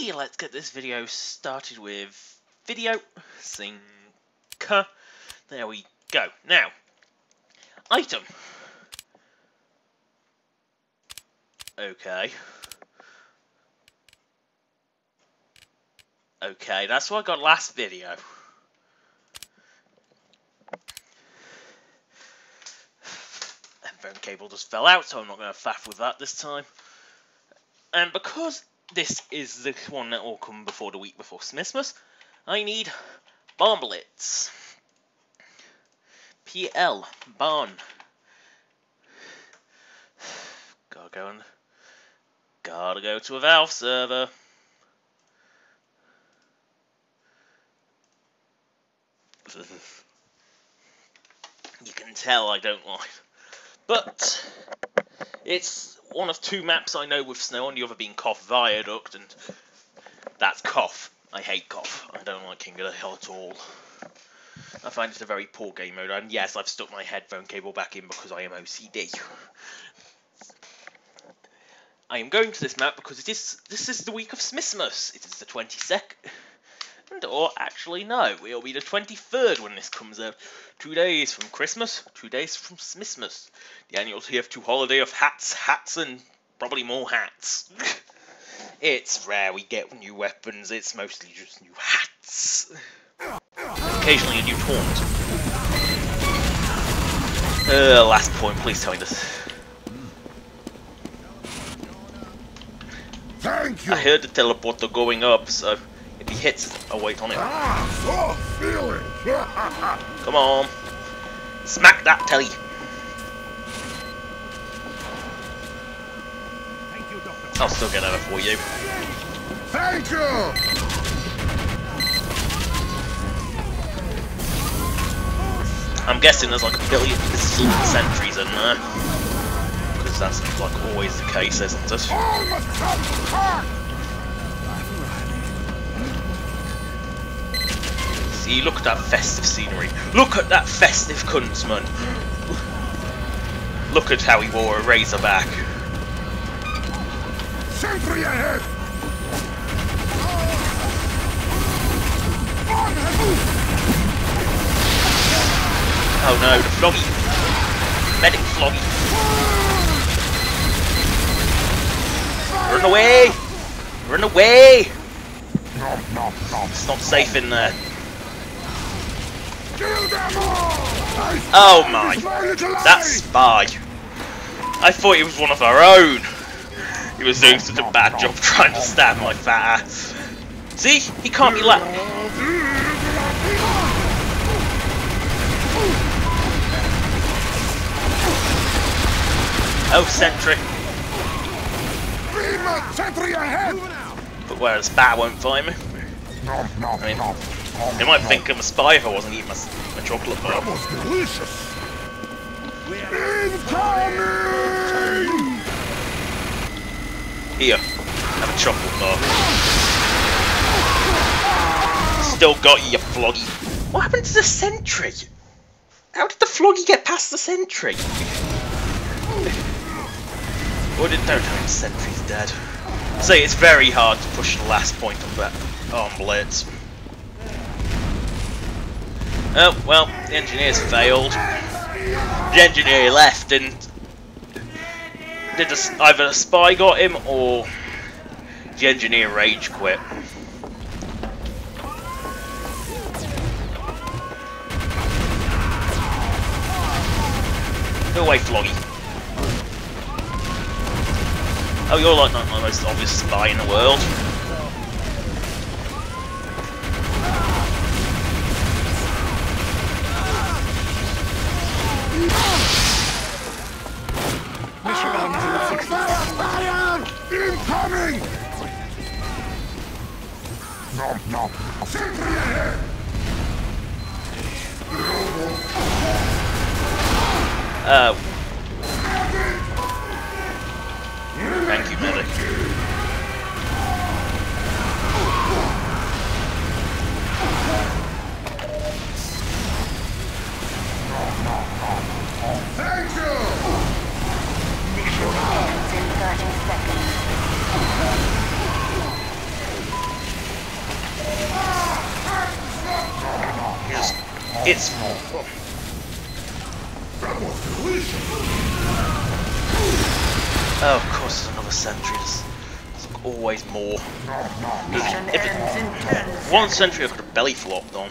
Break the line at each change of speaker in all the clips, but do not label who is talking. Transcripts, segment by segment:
Okay, let's get this video started with video sync. There we go. Now, item. Okay. Okay, that's what I got last video. Phone cable just fell out, so I'm not going to faff with that this time. And because this is the one that will come before the week before Smissmas, I need barn bullets. PL barn. Gotta go to a Valve server. You can tell I don't like, but it's one of two maps I know with snow on, the other being Cough Viaduct, and that's Cough. I hate Cough. I don't like King of the Hill at all. I find it a very poor game mode, and yes, I've stuck my headphone cable back in because I am OCD. I am going to this map because this is the week of Smissmas. It is the 22nd. Or actually, no, it'll be the 23rd when this comes out. 2 days from Christmas, 2 days from Smissmas. The annual TF2 holiday of hats, and probably more hats. It's rare we get new weapons, it's mostly just new hats. Occasionally a new taunt. Last point, please tell me this.
Thank you.
I heard the teleporter going up, so if he hits, I'll wait on it.
Feeling.
Come on. Smack that telly.
Thank you, Doctor.
I'll still get over for you.
Thank you.
I'm guessing there's like a billion sentries in there. Because that's like always the case, isn't it? See, look at that festive scenery. Look at that festive kunstman. Look at how he wore a razorback.
Sentry ahead.
Oh no, the floggy. Medic floggy. Run away! Run away! It's not safe in there. Oh my! That spy! I thought he was one of our own! He was doing such a bad job trying to stab my fat ass. See? He can't be left. Oh, sentry.
Sentry ahead.
But whereas bat won't find me. I mean, they might think I'm a spy if I wasn't eating my chocolate bar.
That was delicious. Incoming!
Here, have a chocolate bar. Still got you, you floggy. What happened to the sentry? How did the floggy get past the sentry? Or did don't know the sentry's dead. See, it's very hard to push the last point of that arm blitz. Oh, well, the engineers failed. The engineer left, and either a spy got him, or the engineer rage quit. Go away, floggy. Oh, you're like not the most obvious spy in the world.
Incoming! No. Sentry ahead!
Thank you, medic.
Thank you!
Mission ends in 30 seconds.
It's... Oh, of course, there's another sentry. There's always more. If it, one sentry I could have belly flopped on.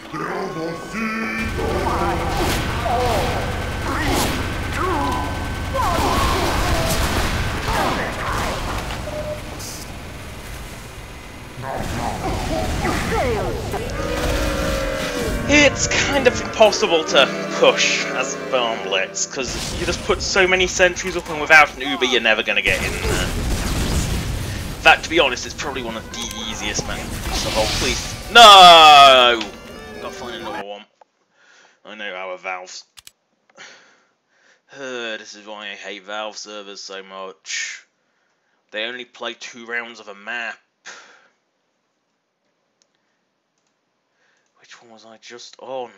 It's kind of impossible to push as a Barn Blitz, because you just put so many sentries up and without an Uber you're never going to get in there. In fact, to be honest, it's probably one of the easiest maps. So, please. No! Gotta find another one. I know our Valves. This is why I hate Valve servers so much. They only play 2 rounds of a map. Which one was I just on?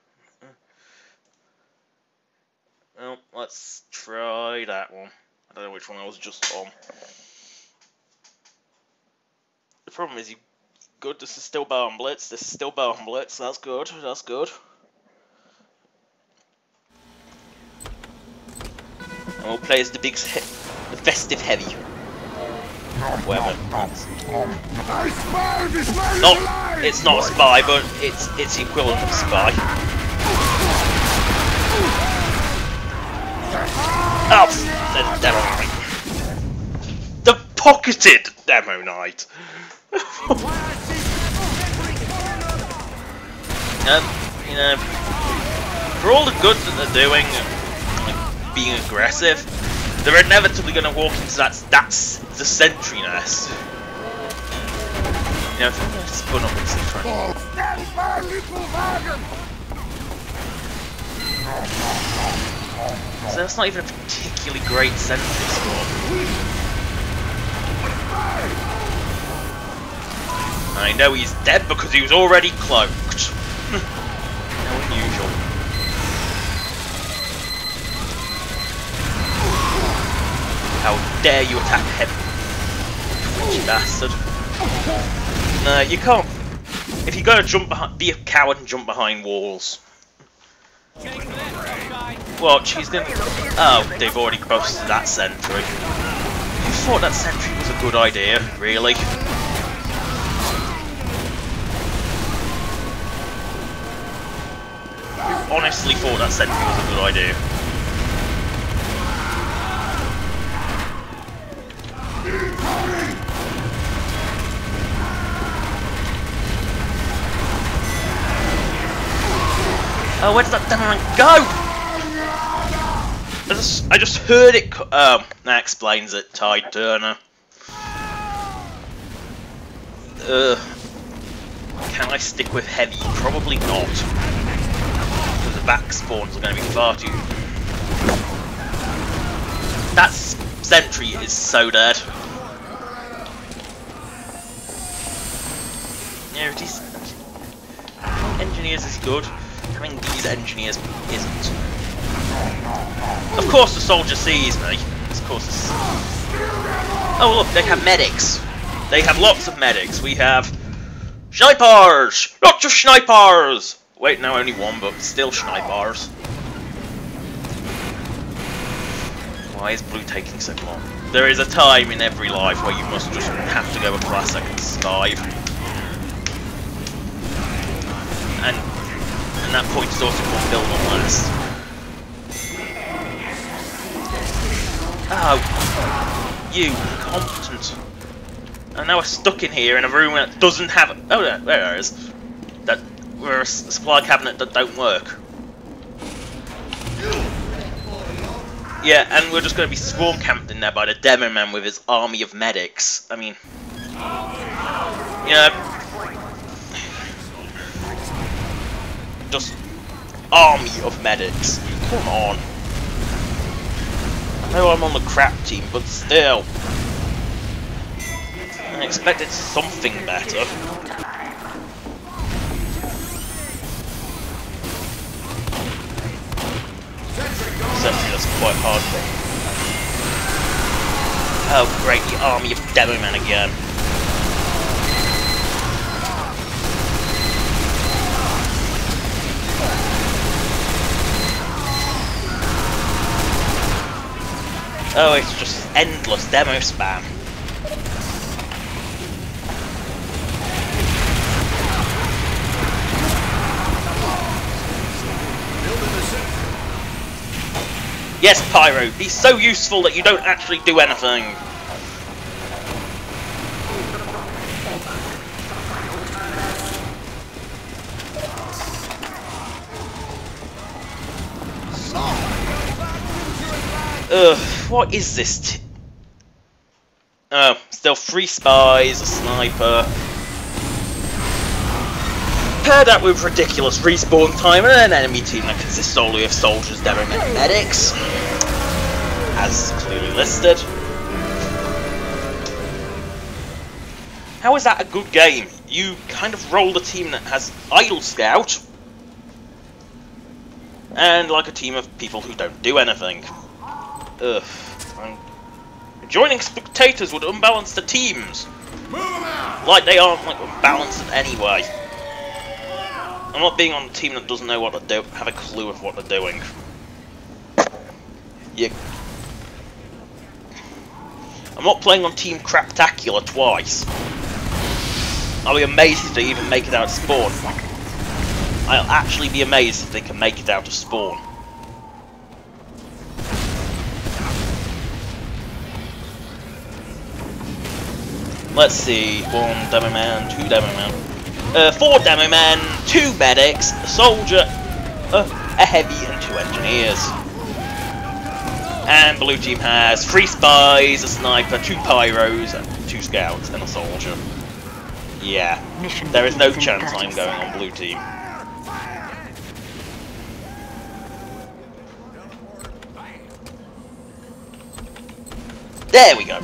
Well, let's try that one. I don't know which one I was just on. The problem is, good, this is still Barn Blitz, this is still Barn Blitz, that's good, that's good. And we'll play as the big, the festive heavy. Whatever. It's not a spy, but it's the equivalent of a spy. Oh, the Demo Knight. The pocketed Demo Knight. You know, for all the good that they're doing, like being aggressive, they're inevitably going to walk into that's the sentry nest. You know, if I'm going to spun up into the front. So that's not even a particularly great sentry squad. I know he's dead because he was already cloaked. How unusual. How dare you attack him, twitchy bastard. No, you can't. If you're gonna jump behind, be a coward and jump behind walls. Watch, he's gonna... Oh, they've already boasted that sentry. You thought that sentry was a good idea, really? You honestly thought that sentry was a good idea. Oh, where does that damn man go? I just heard it. That explains it. Tide Turner. Can I stick with heavy? Probably not. Because the back spawns are going to be far too. That sentry is so dead. Yeah, these engineers is good. Having these engineers isn't. Of course the soldier sees me. Of course this... Oh look, they have medics. They have lots of medics. We have... Snipers! Lots of snipers! Wait, no, only one, but still snipers. Why is blue taking so long? There is a time in every life where you must just have to go a classic and survive. And that point is also called build on last. Oh, you incompetent! And now we're stuck in here in a room that doesn't have. Oh, there it is. We're a supply cabinet that don't work. Yeah, and we're just going to be swarm camped in there by the demo man with his army of medics. I mean, you know. Just army of medics. Come on. I know I'm on the crap team, but still. I expected something better. Certainly that's quite hard. Oh great, the army of demo men again. Oh, it's just endless demo spam. Yes, Pyro, he's so useful that you don't actually do anything. Ugh, what is this? Oh, still 3 spies, a sniper. Pair that with ridiculous respawn time and an enemy team that consists solely of soldiers, demomen, and medics, as clearly listed. How is that a good game? You kind of roll a team that has Idle Scout and like a team of people who don't do anything. Ugh. Joining spectators would unbalance the teams. Like they aren't like unbalanced anyway. I'm not being on a team that doesn't know what to do, have a clue of what they're doing. Yeah. I'm not playing on Team Craptacular twice. I'll be amazed if they even make it out of spawn. I'll actually be amazed if they can make it out of spawn. Let's see, 1 demo man, 2 demo man. 4 demo men, 2 medics, a soldier, a heavy, and 2 engineers. And blue team has 3 spies, a sniper, 2 pyros, and 2 scouts, and a soldier. Yeah, there is no chance I'm going on blue team. There we go.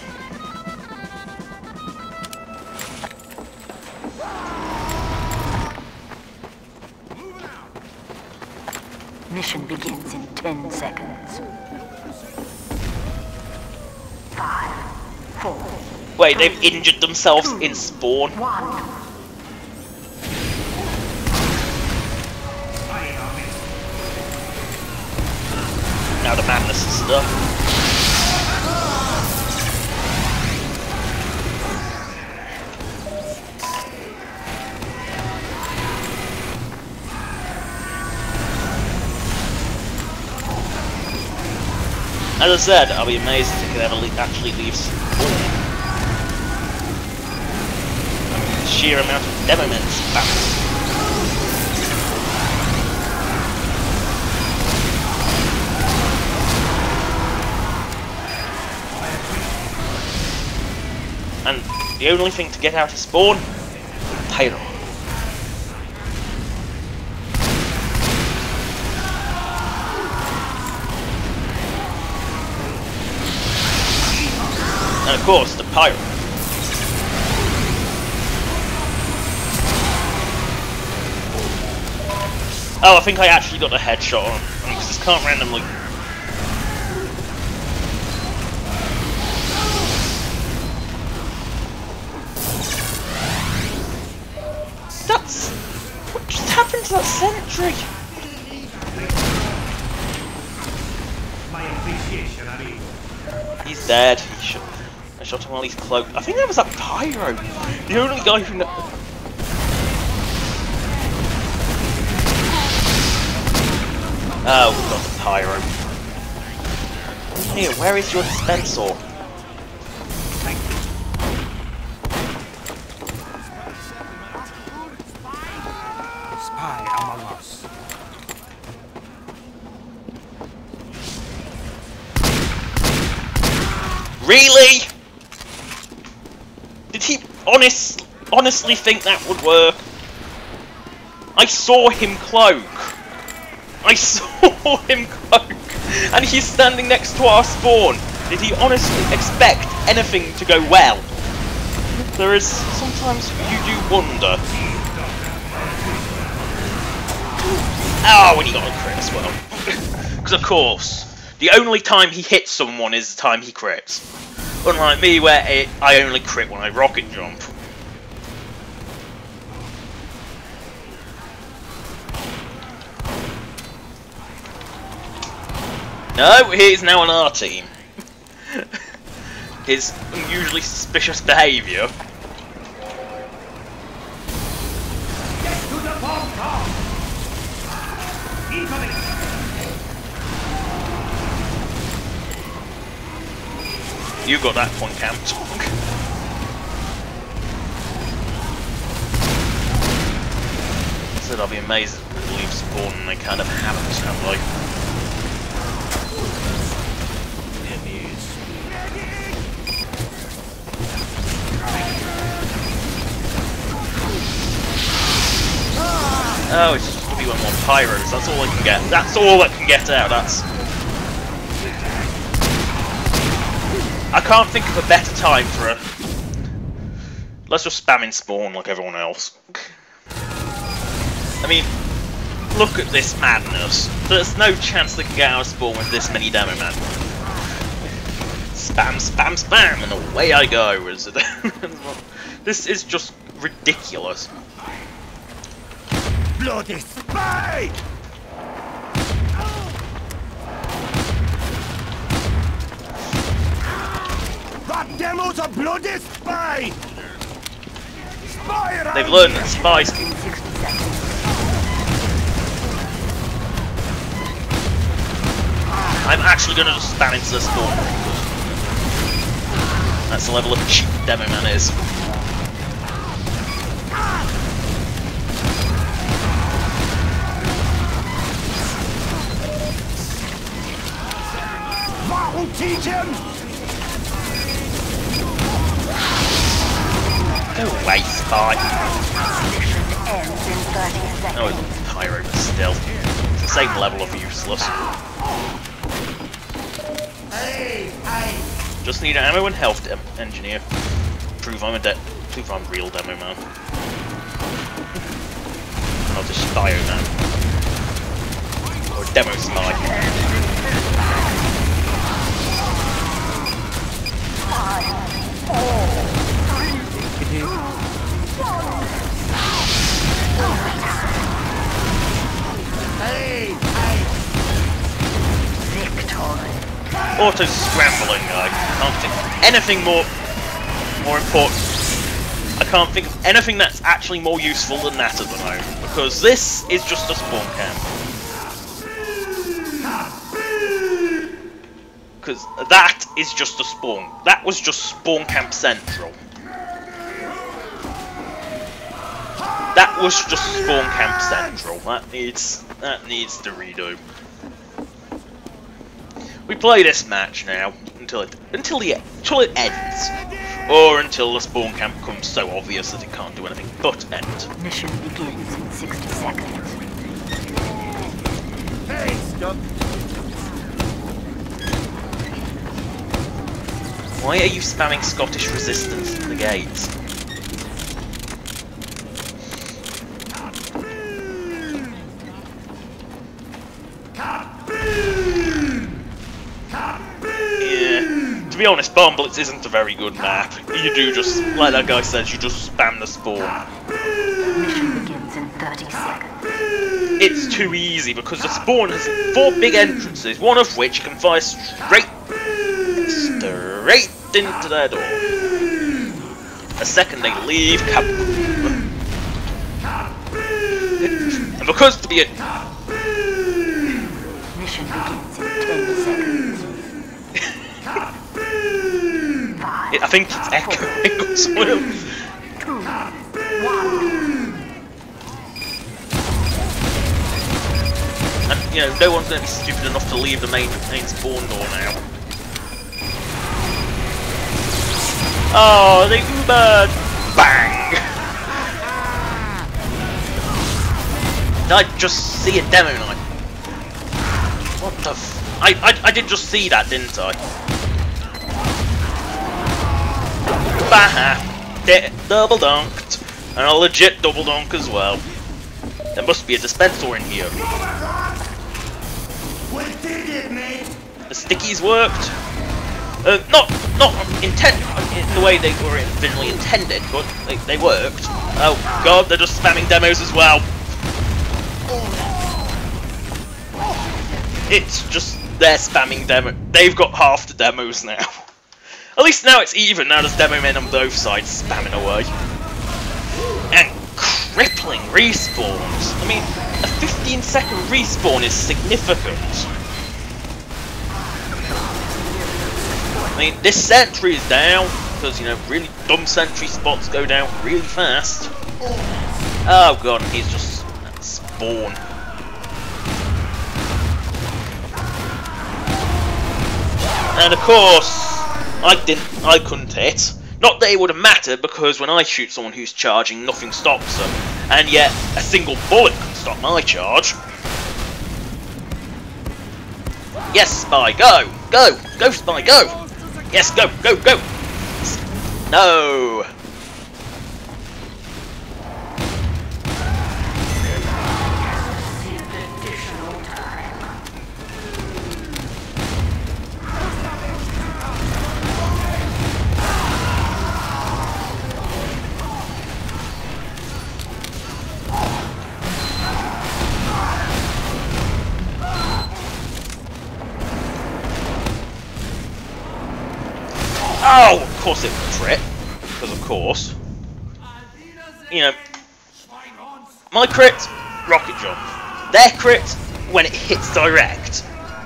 Mission begins in 10 seconds. 5, 4.
Wait, they've injured themselves in spawn?
1.
Now the madness and stuff. As I said, I'll be amazed if they can ever actually leave spawn. I mean, the sheer amount of demo men spam. And the only thing to get out of spawn, Pyro. And of course, the Pyro. Oh, I think I actually got a headshot on him, because this can't randomly... That's... What just happened to that sentry? He's dead. He should... I shot him while he's cloaked. I think that was that Pyro. The only guy who knows... Oh, we've got the Pyro. Here, where is your dispenser?
Spy among us.
Really? Did he honestly think that would work? I saw him cloak. I saw him cloak, and he's standing next to our spawn. Did he honestly expect anything to go well? There is sometimes you do wonder. Oh, when he got a crit as well. Because of course, the only time he hits someone is the time he crits. Unlike me, where I only crit when I rocket jump. No, he's now on our team. his unusually suspicious behaviour.
Get to the bomb car! Incoming!
You got that point camped. Said I'll be amazed if they leave spawn and they kind of haven't, have they? Oh, it's just gonna be one more pyros. That's all I can get. That's all I can get out. I can't think of a better time for a. Let's just spam in spawn like everyone else. I mean, look at this madness. There's no chance they can get out of spawn with this many demo man. Spam, spam, spam, and away I go. This is just ridiculous.
Bloody spy! That demo's a bloody spy! Spy!
They've learned that spies.
60 seconds.
I'm actually gonna just spam into the spawn. That's the level of cheap demo man is.
Won't teach him!
Go away, spy.
Mission ends in 30 seconds.
Oh, it's pyro, but still. It's the same level of useless.
Hey, hey!
Just need ammo and health engineer. Prove I'm real demo man. Not a spy man. Or demo spy.
5, 4, 3, 2, 1.
Hey, hey!
Victory.
Auto scrambling. I can't think of anything more important. I can't think of anything that's actually more useful than that at the moment, because this is just a spawn camp. Because that is just a spawn. That was just spawn camp central. That was just spawn camp central. That needs to redo. We play this match now until it ends, or until the spawn camp becomes so obvious that it can't do anything but end.
Mission begins in 60 seconds.
Hey, stop!
Why are you spamming Scottish resistance to the gates? Yeah. To be honest, Bomb Blitz isn't a very good map. You do just, like that guy says, you just spam the spawn.
Mission begins in 30 seconds.
It's too easy because the spawn has 4 big entrances, one of which can fire straight into their door. The second they leave, and because to be a
Mission begins in 10 seconds. 5,
I think it's echoing or something.
2, 1.
And you know, no one's going to be stupid enough to leave the main spawn door now. Oh, they Ubered! Bang! Did I just see a demo knife? What the f... I did just see that, didn't I? Baha! Double dunked! And a legit double dunk as well. There must be a dispenser in here.
We did it, mate!
The stickies worked. Not in the way they were originally intended, but they worked. Oh god, they're just spamming demos as well. It's just they're spamming demo. They've got half the demos now. At least now it's even. Now there's demo men on both sides spamming away. And crippling respawns. I mean, a 15-second respawn is significant. I mean, this sentry is down because, you know, really dumb sentry spots go down really fast. Oh god, he's just spawn. And of course, I couldn't hit. Not that it would have mattered, because when I shoot someone who's charging, nothing stops them. And yet, a single bullet can stop my charge. Yes, Spy, go! Go! Go, Spy, go! Yes, go, go, go! No! Oh, of course it was a crit, because of course. You know, my crit, rocket jump. Their crit, when it hits direct.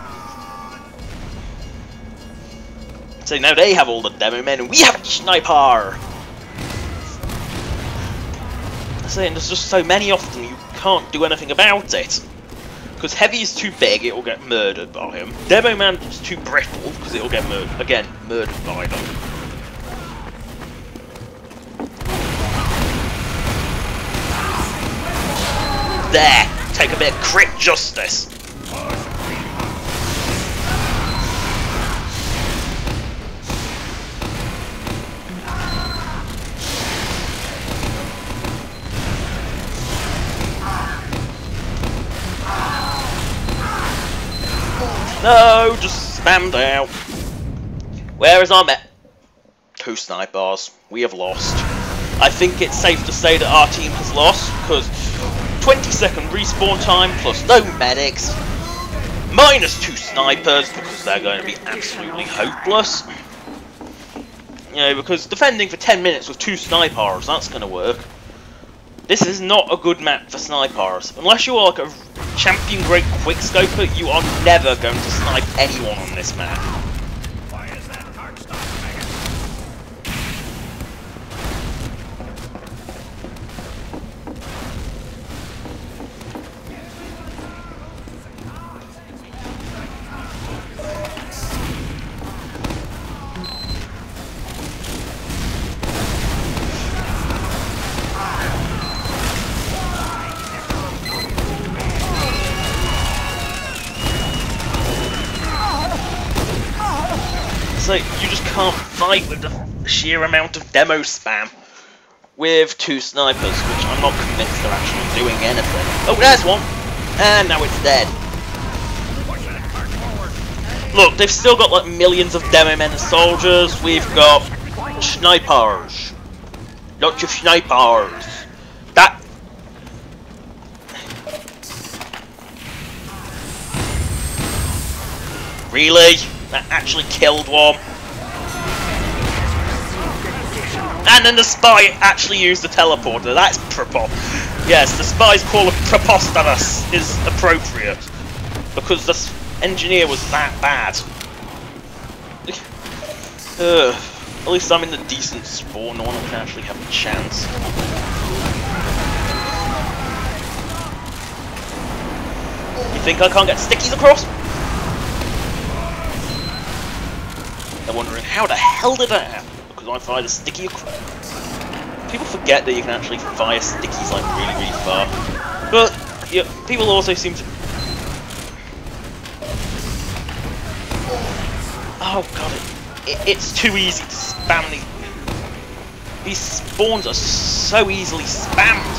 So now they have all the demo men, and we have a sniper! I'm saying there's just so many of them, you can't do anything about it. Because Heavy is too big, it will get murdered by him. Demo Man is too brittle, because it will get murdered by them. There! Take a bit of crit justice! No, just spammed out. Where is our met? 2 snipers. We have lost. I think it's safe to say that our team has lost, because 20-second respawn time plus no medics, minus 2 snipers, because they're going to be absolutely hopeless. You know, because defending for 10 minutes with 2 snipers, that's going to work. This is not a good map for snipers. Unless you are like a champion great quickscoper, you are never going to snipe anyone on this map.
Why is that cart stopped?
So you just can't fight with the sheer amount of demo spam with 2 snipers, which I'm not convinced they're actually doing anything. Oh, there's one! And now it's dead. Look, they've still got like millions of demo men and soldiers. We've got snipers. Lots of snipers. That... Really? That actually killed one. And then the spy actually used the teleporter. That's yes, the spy's call of preposterous is appropriate. Because the engineer was that bad. At least I'm in the decent spawn, no one can actually have a chance. You think I can't get stickies across? They're wondering, how the hell did that happen? Because I fired a sticky across. People forget that you can actually fire stickies like really, really far. But yeah, people also seem to... Oh god, it's too easy to spam these spawns are so easily spammed.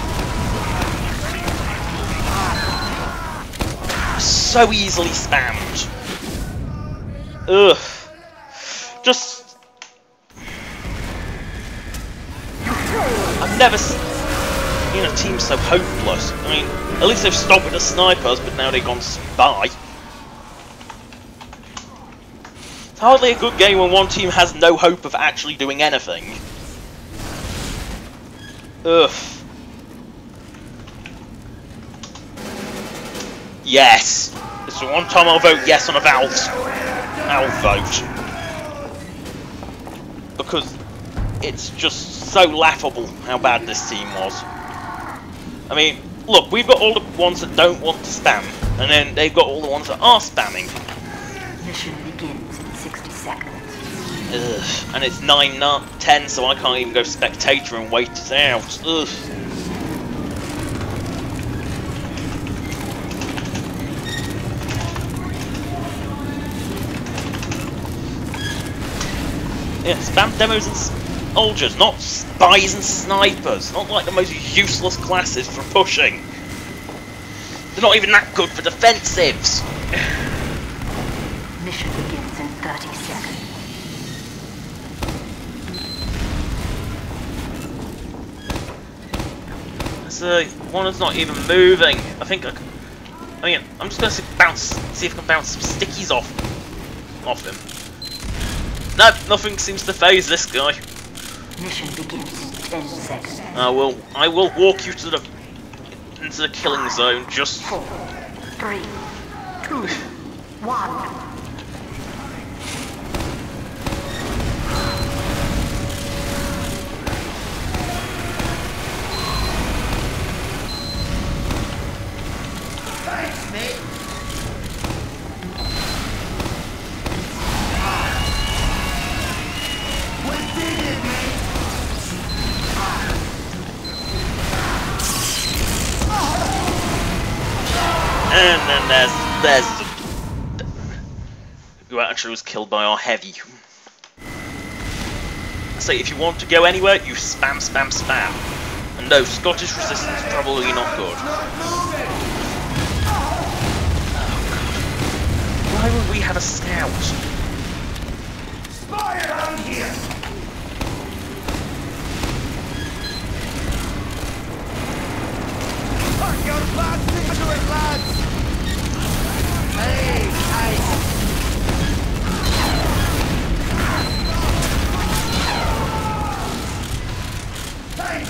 So easily spammed. Ugh. Just... I've never seen a team so hopeless. I mean, at least they've stopped with the snipers, but now they've gone spy. Hardly a good game when one team has no hope of actually doing anything. Ugh. Yes! It's the one time I'll vote yes on a Valve vote. Because it's just so laughable how bad this team was. I mean, look, we've got all the ones that don't want to spam, and then they've got all the ones that are spamming.
Mission begins in 60 seconds.
Ugh. And it's 9:10, so I can't even go spectator and wait it out. Ugh. Yeah, spam demos and soldiers, not spies and snipers. Not like the most useless classes for pushing. They're not even that good for defensives.
Mission begins in 30 seconds.
So one is not even moving. I think I'm just gonna see if I can bounce some stickies off him. No, nothing seems to phase this guy.
Mission begins in 10 seconds.
I will walk you to into the killing zone. Just
4, 3, 2, 1.
And then there's who actually was killed by our heavy. So if you want to go anywhere, you spam, spam, spam. And no, Scottish resistance is probably not good. Oh god. Why would we have a scout?
Spy around here! Park your flags into it, lads! Hey, nice! Thanks,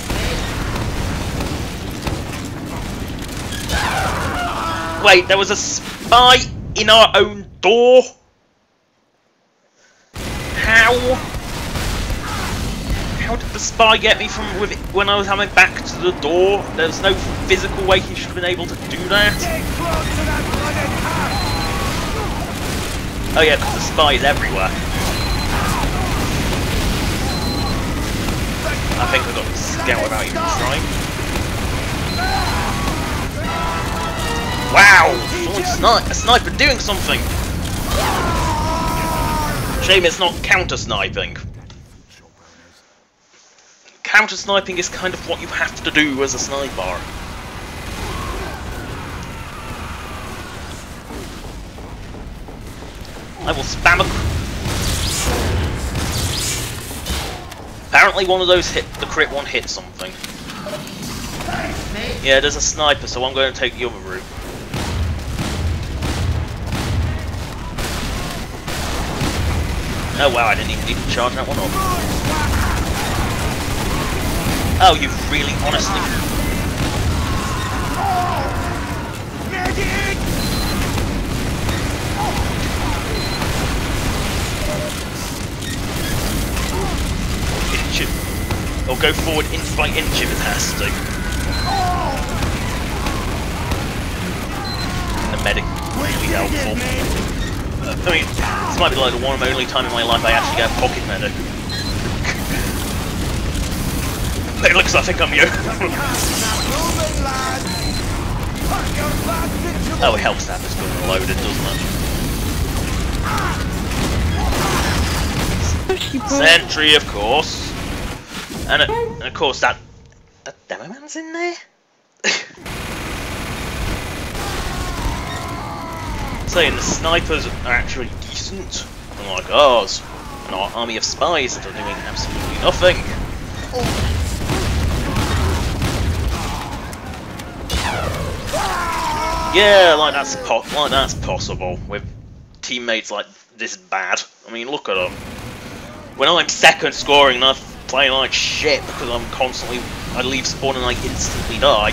mate!
Wait, there was a spy in our own door? How did the spy get me from when I was coming back to the door? There's no physical way he should have been able to do that.
Get close to that bloody car!
Oh yeah, because the spy is everywhere. I think I got the scout without even trying. Wow! Someone's a sniper doing something! Shame it's not counter-sniping. Counter-sniping is kind of what you have to do as a sniper. I will spam a... Apparently one of those the crit one hit something. Yeah, there's a sniper, so I'm going to take the other route. Oh wow, I didn't even need to charge that one up. Oh, you really, honestly...
Medic!
Inch him. Or go forward inch by inch if it has to. The medic, really helpful. I mean, this might be like the one and only time in my life I actually get a pocket medic. It looks like I think I'm you. Oh, it helps to have this gun loaded, doesn't it? Sentry, of course. And of course that demo man's in there. Saying the snipers are actually decent, unlike ours, and our army of spies that are doing absolutely nothing. Yeah, like that's possible with teammates like this bad. I mean, look at them. When I'm second scoring and I'm playing like shit because I'm constantly, I leave spawn and I instantly die.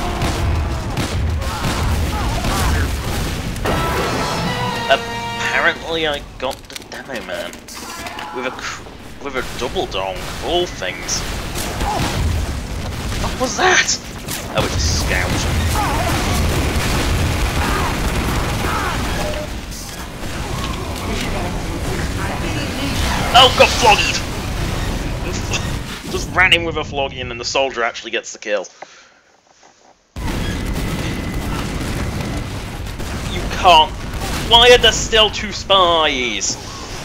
Apparently I got the demo man with a double dong of all things. What was that? Oh, it's a scout. Oh, got floggied! Just ran in with a flogging and then the soldier actually gets the kill. You can't. Why are there still 2 spies?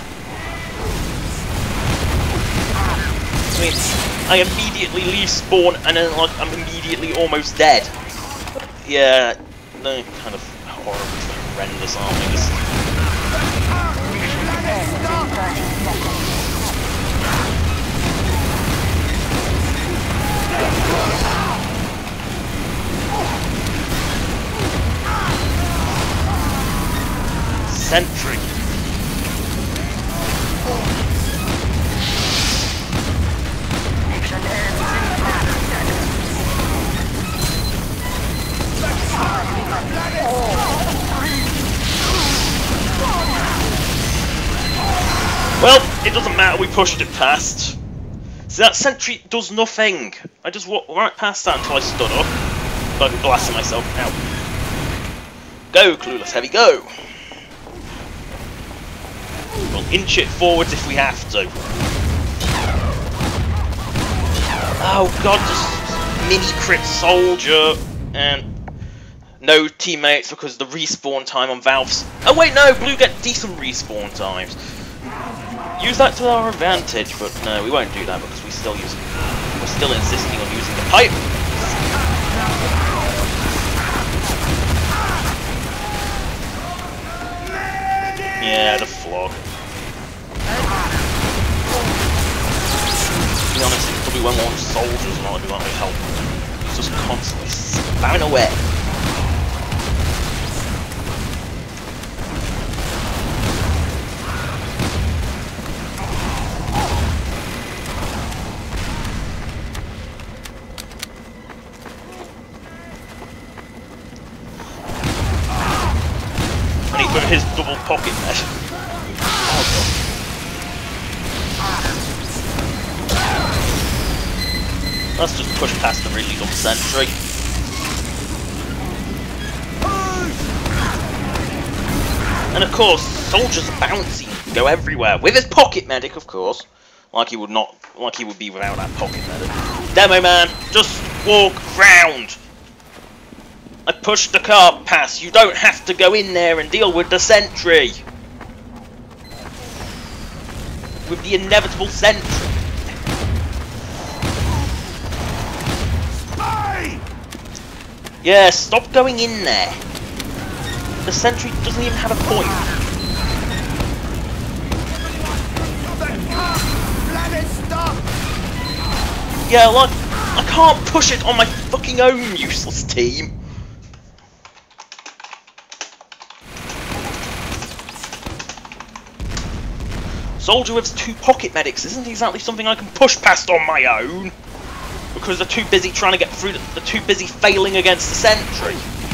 I mean, I immediately leave spawn and then like I'm immediately almost dead. Yeah, they're kind of horrendous, aren't they? Sentry. Well, it doesn't matter, we pushed it past. See, that sentry does nothing. I just walked right past that until I stood up. But I'm blasting myself out. Go, Clueless Heavy, go! We'll inch it forwards if we have to. Oh god, just mini crit soldier. And no teammates because the respawn time on Valve's... Oh wait, no, Blue get decent respawn times. Use that to our advantage, but no, we won't do that because we're still insisting on using the pipe. Yeah, the flog. To be honest, it's probably one more soldiers might be like help. He's just constantly spamming away. With his double pocket mesh. Oh god. Let's just push past the really dumb sentry. And of course, soldiers are bouncy, go everywhere with his pocket medic, of course. Like he would be without that pocket medic. Demo man, just walk round. I pushed the car past. You don't have to go in there and deal with the sentry. With the inevitable sentry.
Spy!
Yeah, stop going in there. The sentry doesn't even have a point. Yeah, like, I can't push it on my fucking own useless team. Soldier with 2 pocket medics isn't exactly something I can push past on my own. Because they're too busy trying to get through, they're too busy failing against the sentry.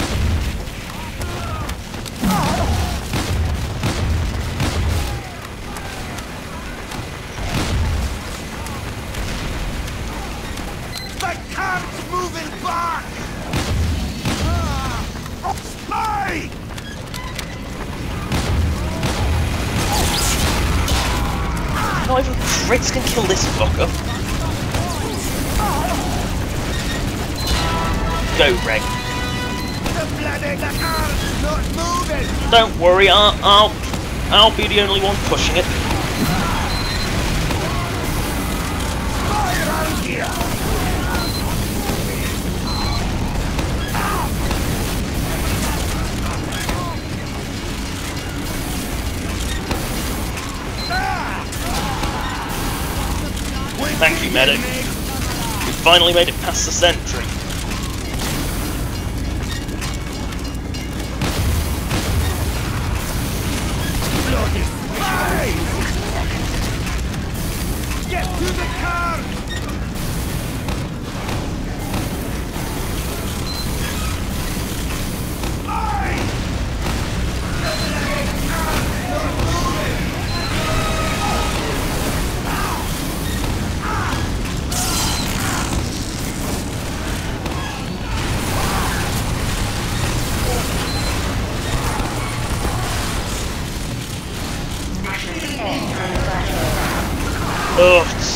The car's moving back! Spy!
Not even crits can kill this fucker. Go, Reg.
The car's not moving!
Don't worry, I'll be the only one pushing it.
Fire around here!
Thank you, medic. We finally made it past the sentry.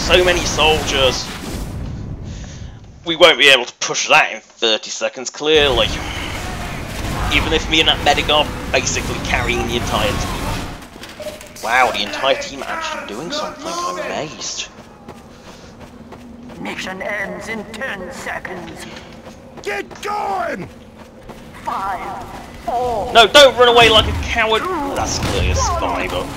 So many soldiers. We won't be able to push that in 30 seconds, clearly. Even if me and that medic are basically carrying the entire team. Wow, the entire team are actually doing something. I'm amazed.
Mission ends in 10 seconds.
Get going!
5, 4.
No, don't run away like a coward. That's clearly a spy, but...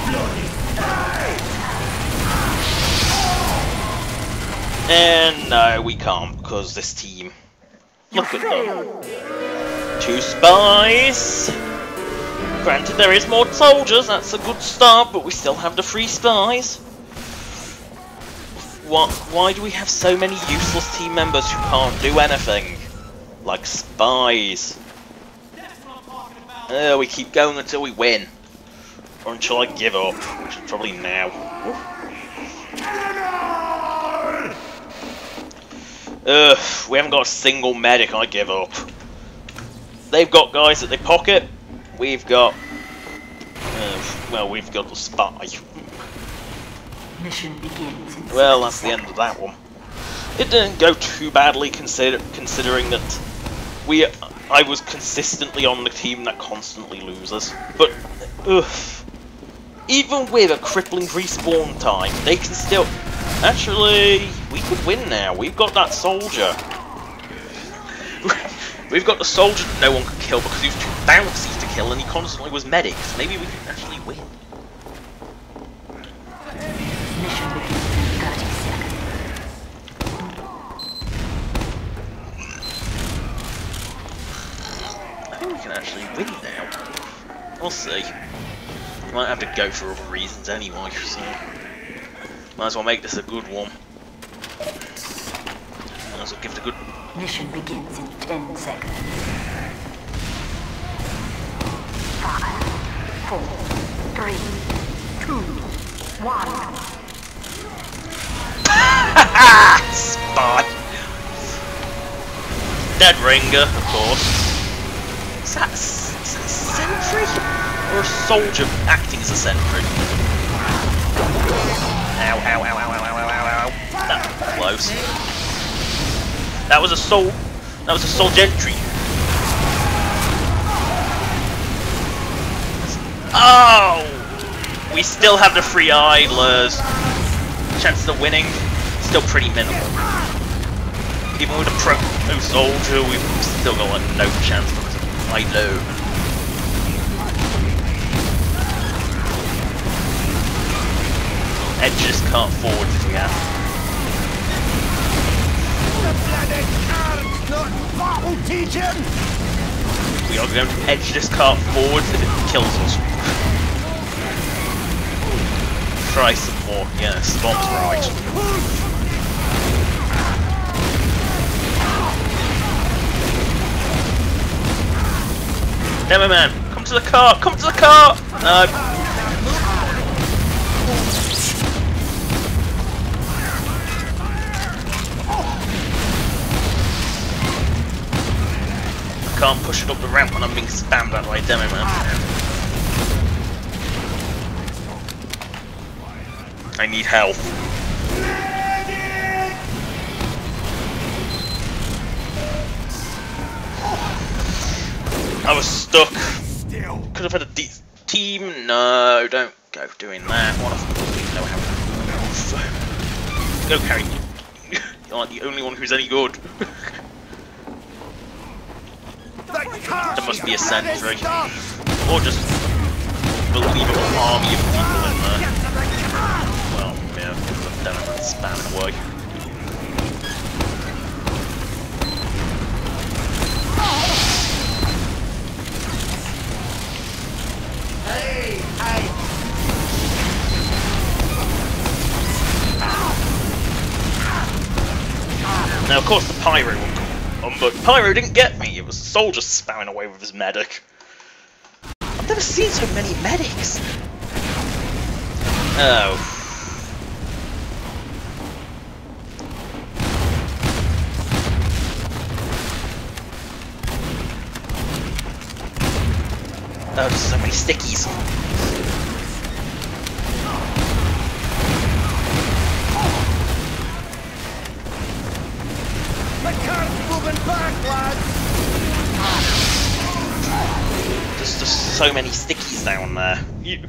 And no, we can't, because this team... Look at them. 2 spies! Granted, there is more soldiers, that's a good start, but we still have the 3 spies. Why do we have so many useless team members who can't do anything? Like spies. We keep going until we win. Or until I give up, which is probably now. We haven't got a single medic, I give up. They've got guys at their pocket. We've got... well, we've got the spy.
Mission begins in
Well, that's the end of that one. It didn't go too badly considering that I was consistently on the team that constantly loses. But, even with a crippling respawn time, they can still... Actually, we could win now. We've got that soldier. We've got the soldier that no one could kill because he was too bouncy to kill and he constantly was medic. So maybe we can actually win.
Mission begins in 30 seconds.
I think we can actually win now. We'll see. Might have to go for other reasons anyway, so... Might as well make this a good one. Might as well give it a good...
Mission begins in 10 seconds. 5, 4, 3, 2, 1.
Spy! Dead ringer, of course. Is that a sentry? Or a soldier acting as a sentry? Ow, ow, ow, ow, ow, ow, ow, ow. That was close. That was a soldentry. Oh! We still have the 3 idlers. Chances of winning still pretty minimal. Even with a pro soldier, we've still got like no chance because of idler. Edge just can't forward if we have. We are going to edge this cart forward if it kills us. Try some more. Yeah, Spawn's right. Demo man, come to the car! Come to the car! No. Can't push it up the ramp when I'm being spammed out by a demo man. I need help. I was stuck. Could have had a team. No, don't go doing that. One of them doesn't know how to move. Go carry me. You're like the only one who's any good. There must be a sentry, or just a believable army of people in there. Well, yeah, the demo spamming away. Now, of course, the pyro will come. But Pyro didn't get me, it was a soldier spamming away with his medic. I've never seen so many medics! Oh. Oh, there's so many stickies.
The car's moving back, lads!
There's just so many stickies down there.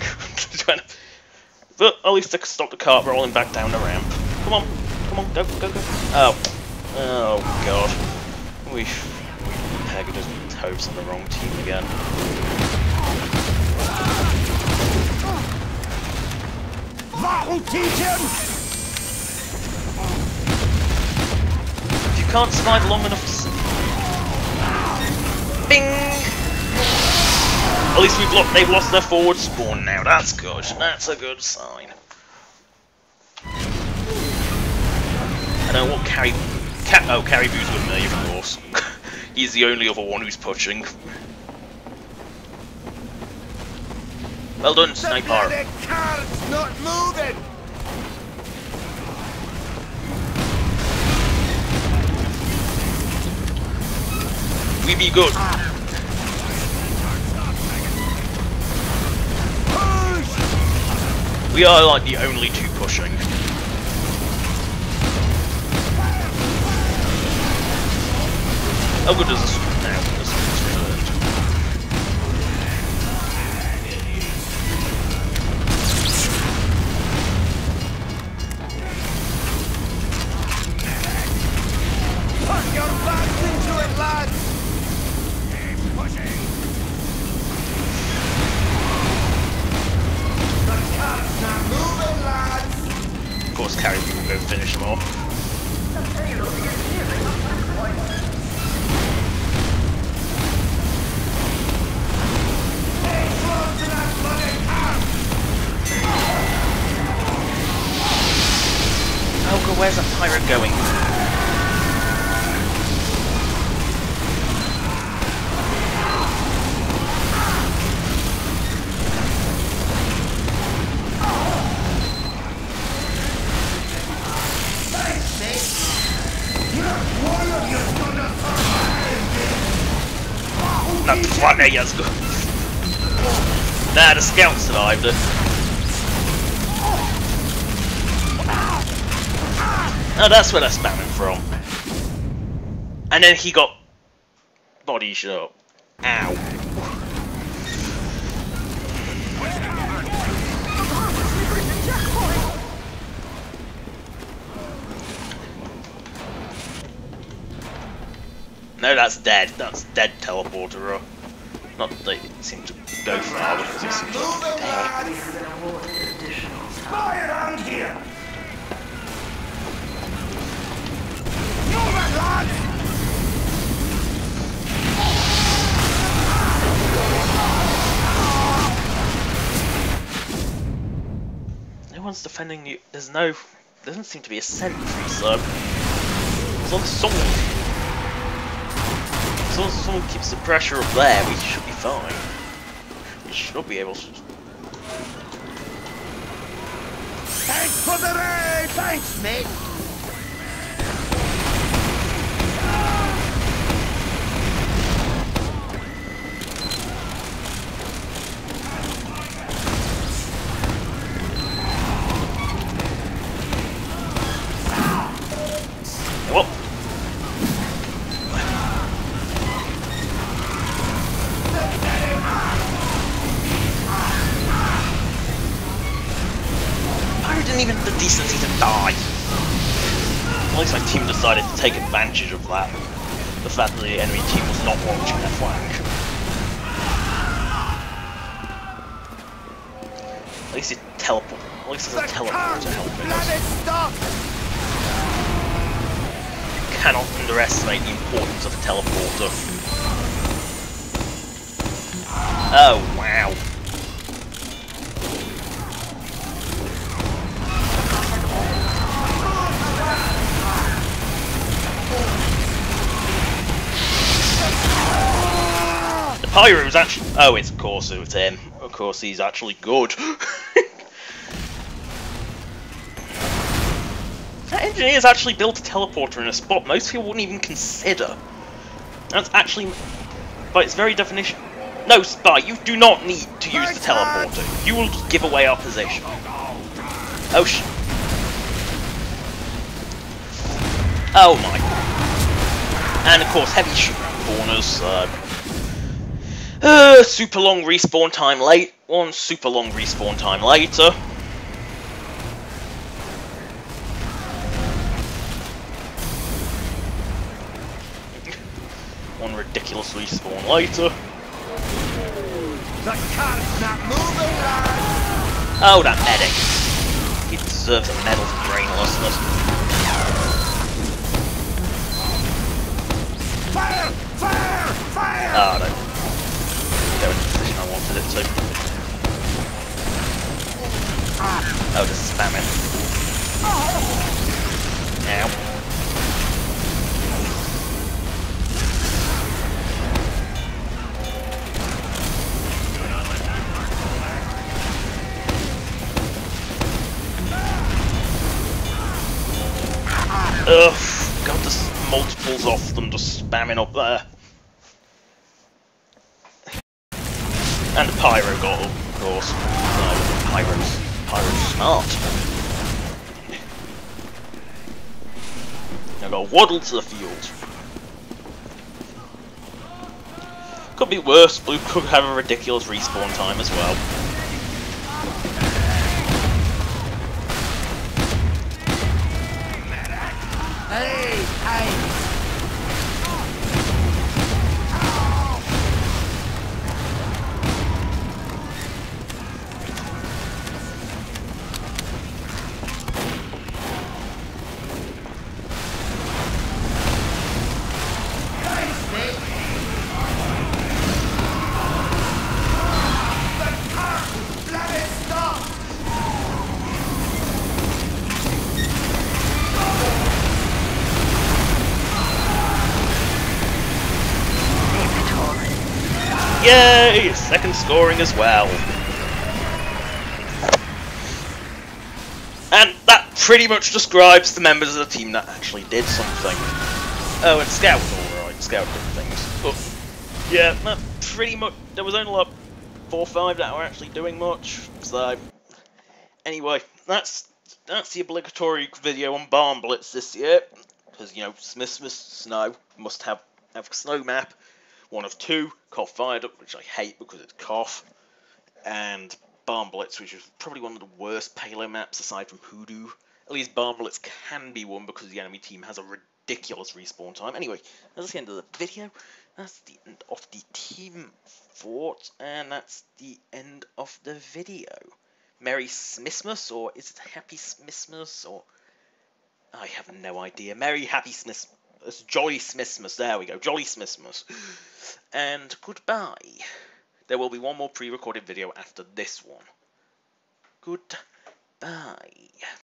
But at least I can stop the cart rolling back down the ramp. Come on, go, go, go. Oh god. We've pegged his toes on the wrong team again.
That'll teach him!
If you can't survive long enough to... Bing! At least they've lost their forward spawn now. That's good. That's a good sign. I don't know what Caribou's with me, of course. He's the only other one who's pushing. Well done, Sniper.
The car's not moving!
We be good. We are like the only two pushing. How good is this now? This one's returned.
Put your backs into it, lads! Keep pushing! The car's not moving, lads!
Of course, Caribou will go finish them off. Oh god, where's that pirate going? Not funny as good. Nah, the scout survived it. Oh, that's where they're spamming from. And then he got body shot. Ow. No, that's dead. That's dead teleporter. Not that it seemed to go far, because it seems like it's dead.
Spy around here! Move it, lads!
No one's defending you. There's no... doesn't seem to be a sentry, so... as long as someone keeps the pressure up there, we should be fine. We should be able to...
Thanks for the raid! Thanks, mate!
Whoop. Pirate didn't even have the decency to die. At least my team decided to take advantage of that. The fact that the enemy team was not watching their flank. At least it teleport. At least there's a teleporter helping us. Cannot underestimate the importance of a teleporter. Oh wow. The pyro was actually... oh, it's of course it was him. Of course he's actually good. That engineer's actually built a teleporter in a spot most people wouldn't even consider. That's actually, by its very definition... no, Spy, you do not need to use the teleporter. You will just give away our position. Oh sh... oh my... And of course, heavy shoot around corners. Super long respawn time late. One super long respawn time later. One ridiculous respawn later.
The car's not moving, lad!
Oh, that medic. He deserves a medal for brainlessness.
Fire! Fire! Fire!
Oh, no. Go in the position I wanted it to. Oh, just spamming. Ow. Ugh, got just multiples off them just spamming up there. And the Pyro got up, of course. No, Pyro's smart. Now got waddle to the field. Could be worse, Blue could have a ridiculous respawn time as well.
Hey! Hey!
Yay! Second scoring as well. And that pretty much describes the members of the team that actually did something. Oh, and Scout was alright. Scout did things. But, yeah, that pretty much... There was only like 4 or 5 that were actually doing much. So, anyway, that's the obligatory video on Barn Blitz this year. Because, you know, Smissmas Snow must have a snow map. One of 2, Cough Viaduct, which I hate because it's Cough, and Barn Blitz, which is probably one of the worst payload maps aside from Hoodoo. At least Barn Blitz can be one because the enemy team has a ridiculous respawn time. Anyway, that's the end of the video. That's the end of the team fort, and that's the end of the video. Merry Smissmas, or is it Happy Smissmas, or... I have no idea. Merry Happy Smissmas. It's Jolly Smissmas, there we go, Jolly Smissmas. And goodbye. There will be one more pre-recorded video after this one. Goodbye.